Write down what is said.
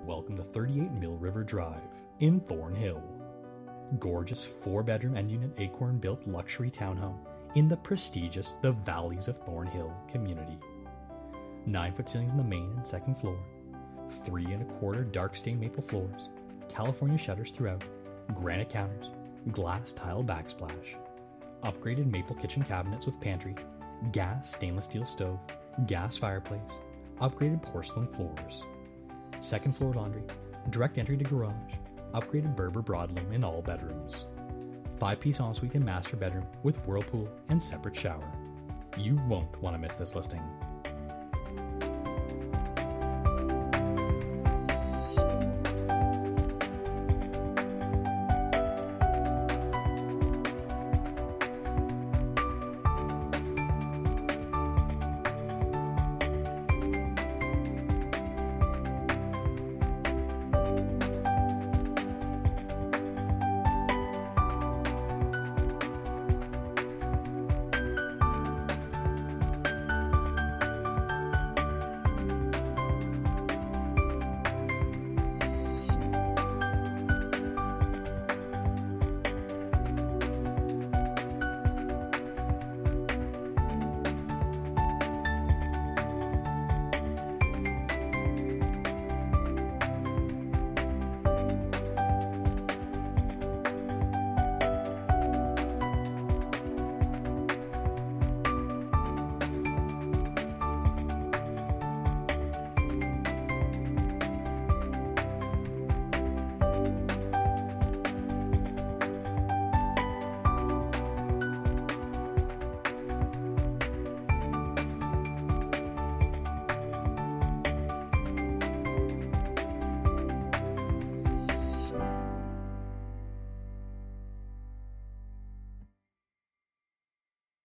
Welcome to 38 Mill River Drive in Thornhill. Gorgeous 4-bedroom end unit Acorn built luxury townhome in the prestigious The Valleys of Thornhill community. 9-foot ceilings on the main and second floor, 3 1/4 dark stained maple floors, California shutters throughout, granite counters, glass tile backsplash, upgraded maple kitchen cabinets with pantry, gas stainless steel stove, gas fireplace, upgraded porcelain floors, second floor laundry, direct entry to garage, upgraded Berber broadloom in all bedrooms, 5-piece ensuite and master bedroom with whirlpool and separate shower. You won't want to miss this listing.